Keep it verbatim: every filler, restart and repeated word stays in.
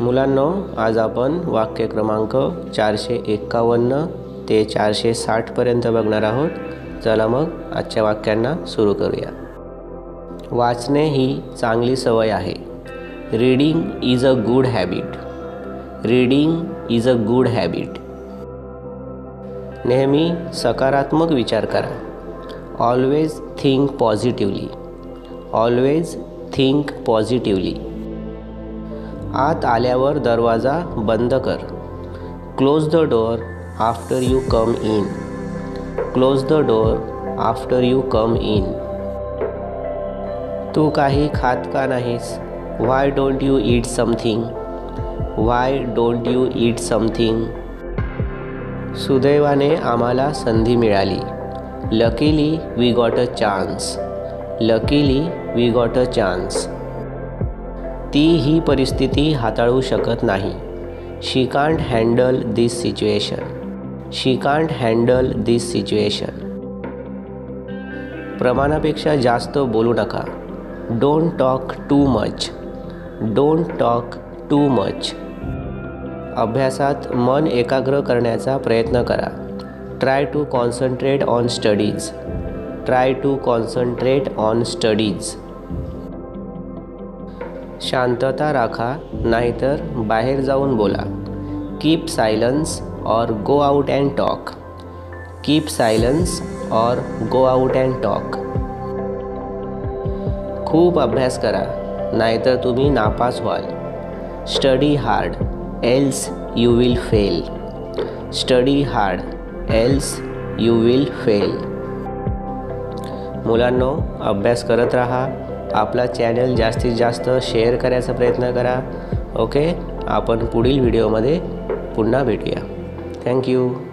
मुलांनो, आज आपण वाक्य क्रमांक चारशे एक्कावन्न ते चारशे साठ पर्यंत बघणार आहोत। चला मग आजच्या वाक्यांना सुरू करूया। वाचणे ही चांगली सवय आहे। Reading is a good habit. Reading is a good habit. नेहमी सकारात्मक विचार करा। Always think positively. Always think positively. आत आल्यावर दरवाजा बंद कर। Close the door after you come in. Close the door after you come in. तू काही खात का नाहीस? Why don't you eat something? Why don't you eat something? सुदैवाने आम्हाला संधी मिळाली। Luckily we got a chance. Luckily we got a chance. ती ही परिस्थिती हाताळू शकत नाही। She can't handle this situation. She can't handle this situation. प्रमाणापेक्षा जास्त बोलू नका। Don't talk too much. Don't talk too much. अभ्यासात मन एकाग्र करण्याचा प्रयत्न करा। Try to concentrate on studies. Try to concentrate on studies. शांतता राखा, नाहीतर बाहेर जाऊन बोला। Keep silence or go out and talk. Keep silence or go out and talk. खूप अभ्यास करा, नाहीतर तुम्ही नापास व्हाल। Study hard else you will fail. Study hard else you will fail. मुलांनो, अभ्यास करत राहा। आपला चॅनल जास्तीत जास्त शेअर करायचा प्रयत्न करा। ओके, आपण पुढील व्हिडिओमध्ये पुन्हा भेटूया। थँक्यू।